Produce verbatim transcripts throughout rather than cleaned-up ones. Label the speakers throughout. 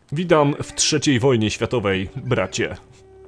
Speaker 1: Witam w trzeciej wojnie światowej, bracie.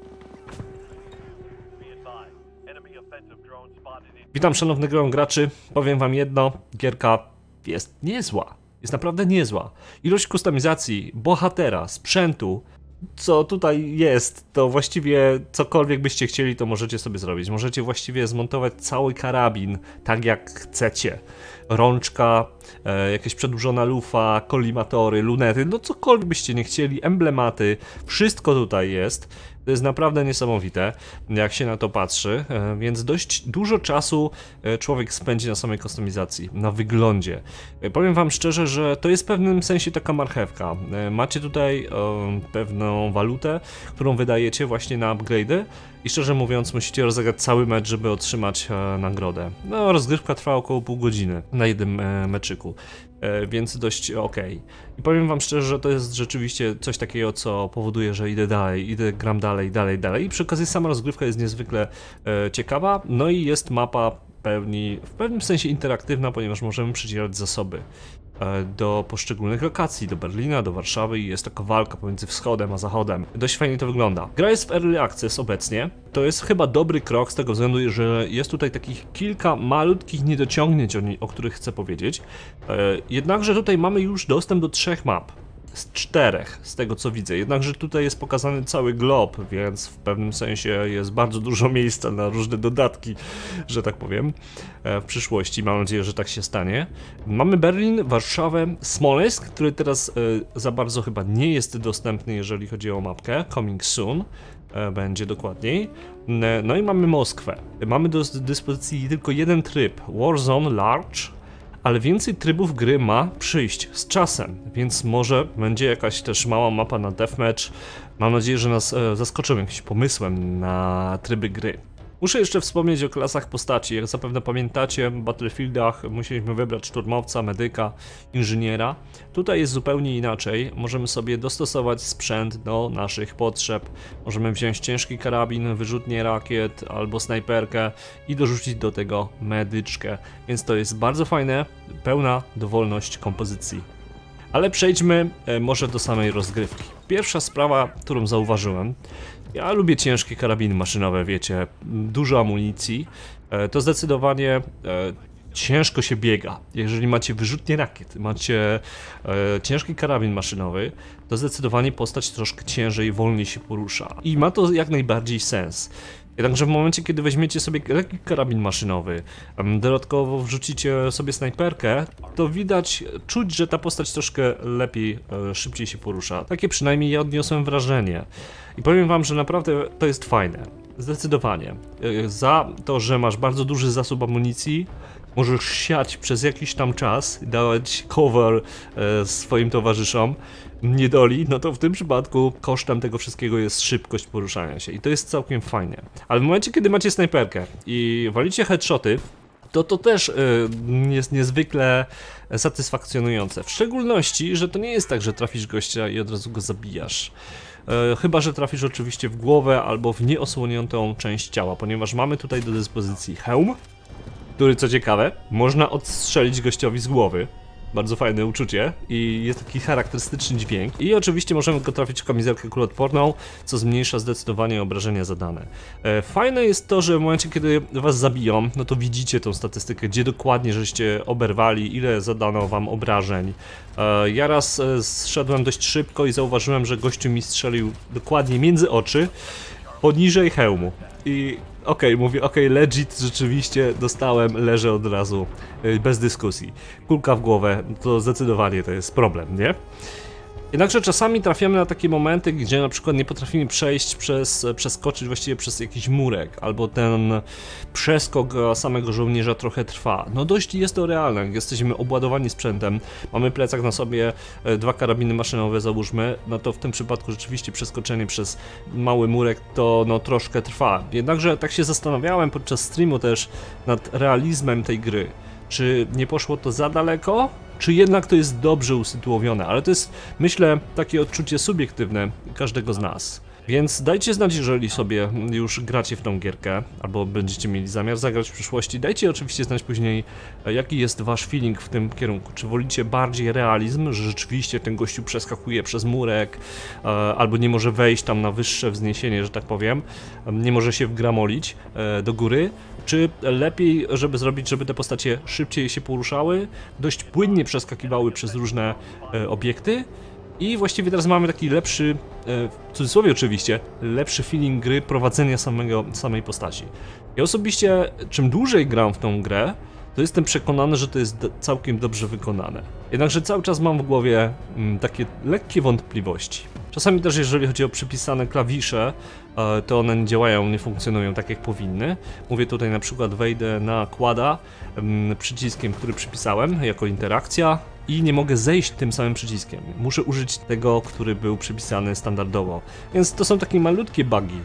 Speaker 1: Witam szanownych graczy, powiem wam jedno, gierka jest niezła, jest naprawdę niezła. Ilość kustomizacji, bohatera, sprzętu, co tutaj jest, to właściwie cokolwiek byście chcieli, to możecie sobie zrobić. Możecie właściwie zmontować cały karabin, tak jak chcecie. Rączka, e, jakaś przedłużona lufa, kolimatory, lunety, no cokolwiek byście nie chcieli, emblematy, wszystko tutaj jest. To jest naprawdę niesamowite, jak się na to patrzy, e, więc dość dużo czasu e, człowiek spędzi na samej kustomizacji, na wyglądzie. E, powiem wam szczerze, że to jest w pewnym sensie taka marchewka. E, macie tutaj e, pewną walutę, którą wydajecie właśnie na upgrade'y i szczerze mówiąc musicie rozegrać cały mecz, żeby otrzymać e, nagrodę. No, rozgrywka trwa około pół godziny na jednym e, meczyku. E, więc dość ok. I powiem wam szczerze, że to jest rzeczywiście coś takiego, co powoduje, że idę dalej, idę, gram dalej, dalej, dalej. I przy okazji sama rozgrywka jest niezwykle e, ciekawa, no i jest mapa pełni, w pewnym sensie interaktywna, ponieważ możemy przydzielać zasoby e, do poszczególnych lokacji, do Berlina, do Warszawy i jest taka walka pomiędzy wschodem a zachodem. Dość fajnie to wygląda. Gra jest w Early Access obecnie. To jest chyba dobry krok z tego względu, że jest tutaj takich kilka malutkich niedociągnięć, o, o których chcę powiedzieć. E, jednakże tutaj mamy już dostęp do trzech map. Z czterech, z tego co widzę. Jednakże tutaj jest pokazany cały glob, więc w pewnym sensie jest bardzo dużo miejsca na różne dodatki, że tak powiem, w przyszłości. Mam nadzieję, że tak się stanie. Mamy Berlin, Warszawę, Smoleńsk, który teraz za bardzo chyba nie jest dostępny, jeżeli chodzi o mapkę. Coming soon będzie dokładniej. No i mamy Moskwę. Mamy do dyspozycji tylko jeden tryb, Warzone Large, ale więcej trybów gry ma przyjść z czasem, więc może będzie jakaś też mała mapa na deathmatch. Mam nadzieję, że nas e, zaskoczą jakimś pomysłem na tryby gry. Muszę jeszcze wspomnieć o klasach postaci. Jak zapewne pamiętacie, w Battlefieldach musieliśmy wybrać szturmowca, medyka, inżyniera. Tutaj jest zupełnie inaczej. Możemy sobie dostosować sprzęt do naszych potrzeb. Możemy wziąć ciężki karabin, wyrzutnię rakiet albo snajperkę i dorzucić do tego medyczkę. Więc to jest bardzo fajne, pełna dowolność kompozycji. Ale przejdźmy e, może do samej rozgrywki. Pierwsza sprawa, którą zauważyłem. Ja lubię ciężkie karabiny maszynowe, wiecie, dużo amunicji, e, to zdecydowanie e, ciężko się biega. Jeżeli macie wyrzutnie rakiet, macie e, ciężki karabin maszynowy, to zdecydowanie postać troszkę ciężej, wolniej się porusza. I ma to jak najbardziej sens. Jednakże w momencie, kiedy weźmiecie sobie lekki karabin maszynowy, dodatkowo wrzucicie sobie snajperkę, to widać, czuć, że ta postać troszkę lepiej, szybciej się porusza. Takie przynajmniej ja odniosłem wrażenie. I powiem wam, że naprawdę to jest fajne. Zdecydowanie. Za to, że masz bardzo duży zasób amunicji, możesz siać przez jakiś tam czas, dawać cover e, swoim towarzyszom, nie doli, no to w tym przypadku kosztem tego wszystkiego jest szybkość poruszania się i to jest całkiem fajne. Ale w momencie, kiedy macie snajperkę i walicie headshoty, to to też y, jest niezwykle satysfakcjonujące. W szczególności, że to nie jest tak, że trafisz gościa i od razu go zabijasz. Y, chyba że trafisz oczywiście w głowę albo w nieosłoniętą część ciała, ponieważ mamy tutaj do dyspozycji hełm, który, co ciekawe, można odstrzelić gościowi z głowy. Bardzo fajne uczucie i jest taki charakterystyczny dźwięk. I oczywiście możemy go trafić w kamizelkę kuloodporną, co zmniejsza zdecydowanie obrażenia zadane. E, fajne jest to, że w momencie, kiedy was zabiją, no to widzicie tą statystykę, gdzie dokładnie żeście oberwali, ile zadano wam obrażeń. E, ja raz e, zszedłem dość szybko i zauważyłem, że gościu mi strzelił dokładnie między oczy, poniżej hełmu. I okej, okay, mówię, okej, okay, legit, rzeczywiście dostałem, leżę od razu, yy, bez dyskusji. Kulka w głowę, to zdecydowanie to jest problem, nie? Jednakże czasami trafiamy na takie momenty, gdzie na przykład nie potrafimy przejść przez, przeskoczyć właściwie przez jakiś murek, albo ten przeskok samego żołnierza trochę trwa. No dość jest to realne, jak jesteśmy obładowani sprzętem, mamy plecak na sobie, dwa karabiny maszynowe załóżmy, no to w tym przypadku rzeczywiście przeskoczenie przez mały murek to no troszkę trwa. Jednakże tak się zastanawiałem podczas streamu też nad realizmem tej gry. Czy nie poszło to za daleko? Czy jednak to jest dobrze usytuowane? Ale to jest, myślę, takie odczucie subiektywne każdego z nas. Więc dajcie znać, jeżeli sobie już gracie w tą gierkę, albo będziecie mieli zamiar zagrać w przyszłości. Dajcie oczywiście znać później, jaki jest wasz feeling w tym kierunku. Czy wolicie bardziej realizm, że rzeczywiście ten gościu przeskakuje przez murek, albo nie może wejść tam na wyższe wzniesienie, że tak powiem, nie może się wgramolić do góry, czy lepiej, żeby zrobić, żeby te postacie szybciej się poruszały, dość płynnie przeskakiwały przez różne obiekty. I właściwie teraz mamy taki lepszy, w cudzysłowie oczywiście, lepszy feeling gry, prowadzenia samego, samej postaci. Ja osobiście, czym dłużej gram w tą grę, to jestem przekonany, że to jest całkiem dobrze wykonane. Jednakże cały czas mam w głowie mm, takie lekkie wątpliwości. Czasami też, jeżeli chodzi o przypisane klawisze, e, to one nie działają, nie funkcjonują tak jak powinny. Mówię tutaj na przykład, wejdę na quada mm, przyciskiem, który przypisałem jako interakcja i nie mogę zejść tym samym przyciskiem. Muszę użyć tego, który był przypisany standardowo. Więc to są takie malutkie bugi.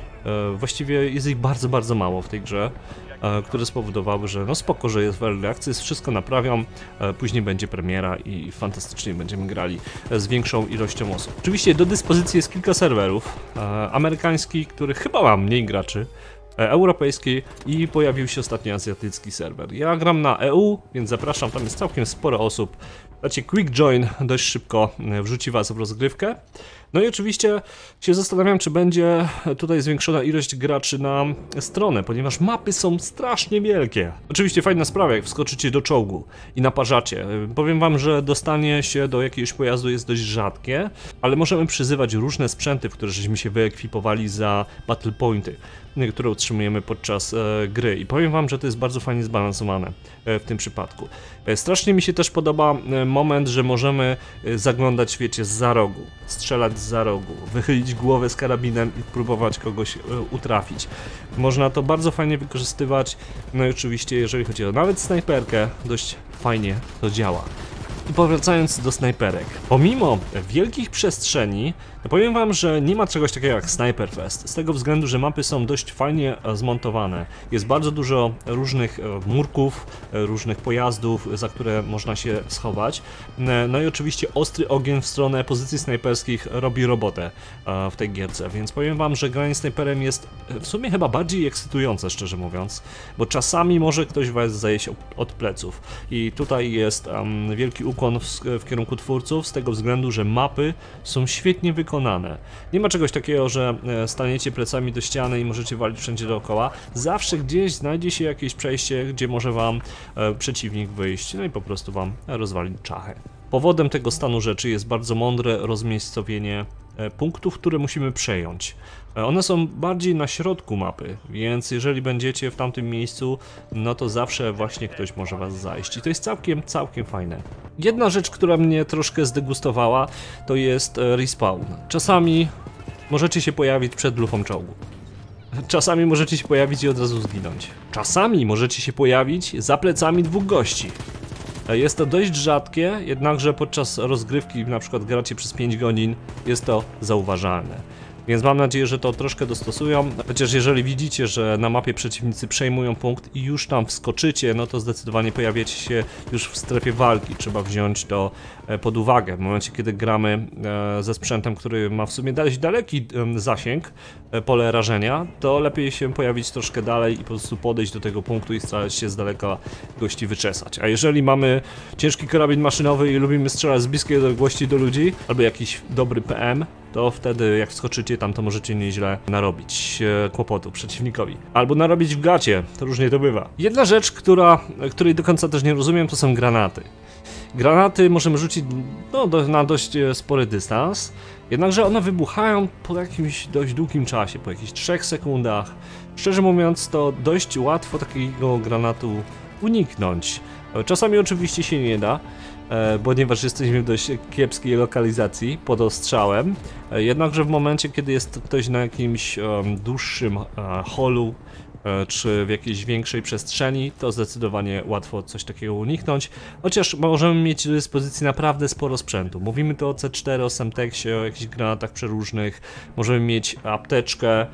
Speaker 1: E, właściwie jest ich bardzo, bardzo mało w tej grze, które spowodowały, że no spoko, że jest w early access, wszystko naprawią, później będzie premiera i fantastycznie będziemy grali z większą ilością osób. Oczywiście do dyspozycji jest kilka serwerów, amerykańskich, których chyba ma mniej graczy, europejskiej i pojawił się ostatnio azjatycki serwer. Ja gram na E U, więc zapraszam, tam jest całkiem sporo osób. Dacie quick join, dość szybko wrzuci was w rozgrywkę. No i oczywiście się zastanawiam, czy będzie tutaj zwiększona ilość graczy na stronę, ponieważ mapy są strasznie wielkie. Oczywiście fajna sprawa, jak wskoczycie do czołgu i naparzacie. Powiem wam, że dostanie się do jakiegoś pojazdu jest dość rzadkie, ale możemy przyzywać różne sprzęty, w które żeśmy się wyekwipowali za battle pointy, które utrzymujemy podczas e, gry. I powiem wam, że to jest bardzo fajnie zbalansowane e, w tym przypadku. E, strasznie mi się też podoba e, moment, że możemy e, zaglądać, wiecie, zza rogu, strzelać zza rogu, wychylić głowę z karabinem i próbować kogoś e, utrafić. Można to bardzo fajnie wykorzystywać, no i oczywiście jeżeli chodzi o nawet snajperkę, dość fajnie to działa. I powracając do snajperek, pomimo wielkich przestrzeni, no powiem wam, że nie ma czegoś takiego jak Sniper Fest, z tego względu, że mapy są dość fajnie zmontowane. Jest bardzo dużo różnych murków, różnych pojazdów, za które można się schować. No i oczywiście ostry ogień w stronę pozycji snajperskich robi robotę w tej gierce, więc powiem wam, że granie snajperem jest w sumie chyba bardziej ekscytujące, szczerze mówiąc, bo czasami może ktoś was zajść od pleców i tutaj jest um, wielki ukłon w, w kierunku twórców, z tego względu, że mapy są świetnie wykonane. Nie ma czegoś takiego, że staniecie plecami do ściany i możecie walić wszędzie dookoła. Zawsze gdzieś znajdzie się jakieś przejście, gdzie może wam e, przeciwnik wyjść, no i po prostu wam rozwalić czachę. Powodem tego stanu rzeczy jest bardzo mądre rozmiejscowienie e, punktów, które musimy przejąć. E, one są bardziej na środku mapy, więc jeżeli będziecie w tamtym miejscu, no to zawsze właśnie ktoś może was zajść. I to jest całkiem, całkiem fajne. Jedna rzecz, która mnie troszkę zdegustowała, to jest e, respawn. Czasami możecie się pojawić przed lufą czołgu. Czasami możecie się pojawić i od razu zginąć. Czasami możecie się pojawić za plecami dwóch gości. Jest to dość rzadkie, jednakże podczas rozgrywki, na przykład gracie przez pięć godzin, jest to zauważalne. Więc mam nadzieję, że to troszkę dostosują, chociaż jeżeli widzicie, że na mapie przeciwnicy przejmują punkt i już tam wskoczycie, no to zdecydowanie pojawiacie się już w strefie walki, trzeba wziąć to pod uwagę. W momencie, kiedy gramy ze sprzętem, który ma w sumie dość daleki zasięg, pole rażenia, to lepiej się pojawić troszkę dalej i po prostu podejść do tego punktu i starać się z daleka gości wyczesać. A jeżeli mamy ciężki karabin maszynowy i lubimy strzelać z bliskiej odległości do ludzi, albo jakiś dobry P M, to wtedy jak wskoczycie tam, to możecie nieźle narobić e, kłopotu przeciwnikowi. Albo narobić w gacie, to różnie to bywa. Jedna rzecz, która, której do końca też nie rozumiem, to są granaty. Granaty możemy rzucić no, do, na dość spory dystans, jednakże one wybuchają po jakimś dość długim czasie, po jakichś trzech sekundach. Szczerze mówiąc, to dość łatwo takiego granatu uniknąć. Czasami oczywiście się nie da, ponieważ jesteśmy w dość kiepskiej lokalizacji pod ostrzałem. Jednakże w momencie, kiedy jest ktoś na jakimś um, dłuższym uh, holu czy w jakiejś większej przestrzeni, to zdecydowanie łatwo coś takiego uniknąć, chociaż możemy mieć do dyspozycji naprawdę sporo sprzętu. Mówimy tu o C cztery, o Semtexie, o jakichś granatach przeróżnych, możemy mieć apteczkę e,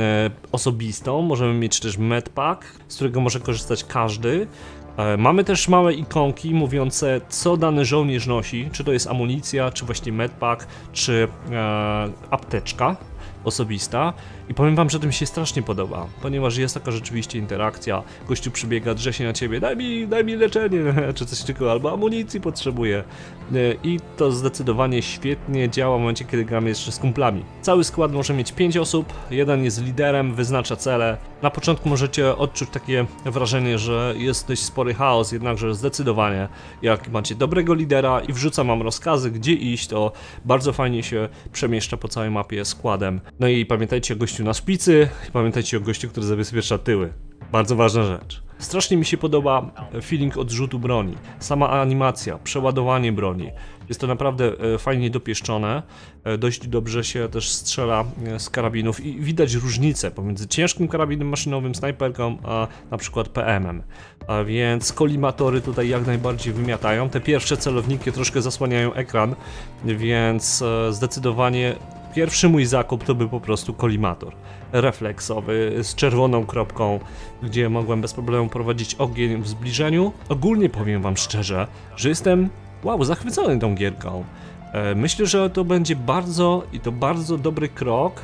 Speaker 1: osobistą, możemy mieć też medpack, z którego może korzystać każdy. E, mamy też małe ikonki mówiące, co dany żołnierz nosi, czy to jest amunicja, czy właśnie medpack, czy e, apteczka. osobista i powiem wam, że to mi się strasznie podoba, ponieważ jest taka rzeczywiście interakcja, gościu przybiega, drze się na ciebie, daj mi, daj mi leczenie, czy coś takiego, albo amunicji potrzebuję i to zdecydowanie świetnie działa w momencie, kiedy gramy jeszcze z kumplami. Cały skład może mieć pięć osób, jeden jest liderem, wyznacza cele. Na początku możecie odczuć takie wrażenie, że jest dość spory chaos, jednakże zdecydowanie jak macie dobrego lidera i wrzuca wam rozkazy, gdzie iść, to bardzo fajnie się przemieszcza po całej mapie składem. No i pamiętajcie o gościu na szpicy i pamiętajcie o gościu, który zabezpiecza tyły. Bardzo ważna rzecz. Strasznie mi się podoba feeling odrzutu broni, sama animacja, przeładowanie broni. Jest to naprawdę fajnie dopieszczone, dość dobrze się też strzela z karabinów i widać różnicę pomiędzy ciężkim karabinem maszynowym, snajperką, a na przykład P M-em. A więc kolimatory tutaj jak najbardziej wymiatają. Te pierwsze celowniki troszkę zasłaniają ekran, więc zdecydowanie pierwszy mój zakup to był po prostu kolimator refleksowy z czerwoną kropką, gdzie mogłem bez problemu prowadzić ogień w zbliżeniu. Ogólnie powiem wam szczerze, że jestem wow, zachwycony tą gierką. Myślę, że to będzie bardzo i to bardzo dobry krok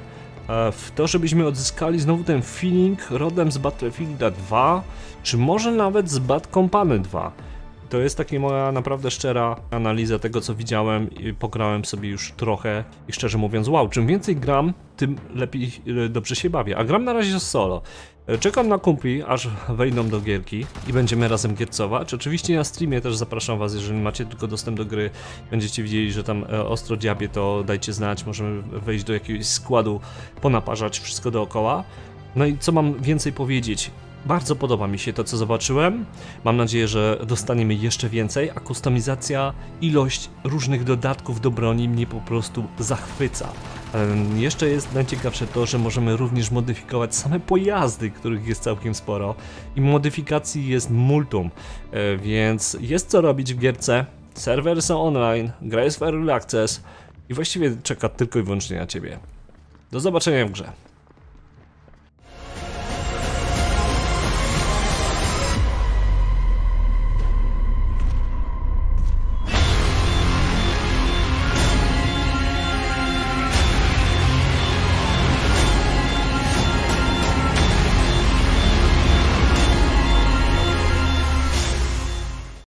Speaker 1: w to, żebyśmy odzyskali znowu ten feeling rodem z Battlefielda dwa, czy może nawet z Bad Company dwa. To jest taka moja naprawdę szczera analiza tego, co widziałem i pograłem sobie już trochę i szczerze mówiąc, wow, czym więcej gram, tym lepiej, dobrze się bawię, a gram na razie solo. Czekam na kumpli, aż wejdą do gierki i będziemy razem giercować. Oczywiście na streamie też zapraszam was, jeżeli macie tylko dostęp do gry, będziecie widzieli, że tam ostro dziabie, to dajcie znać, możemy wejść do jakiegoś składu, ponaparzać wszystko dookoła. No i co mam więcej powiedzieć? Bardzo podoba mi się to, co zobaczyłem. Mam nadzieję, że dostaniemy jeszcze więcej, a kustomizacja, ilość różnych dodatków do broni mnie po prostu zachwyca. Jeszcze jest najciekawsze to, że możemy również modyfikować same pojazdy, których jest całkiem sporo. I modyfikacji jest multum, więc jest co robić w gierce. Serwery są online, gra jest w Early Access i właściwie czeka tylko i wyłącznie na ciebie. Do zobaczenia w grze.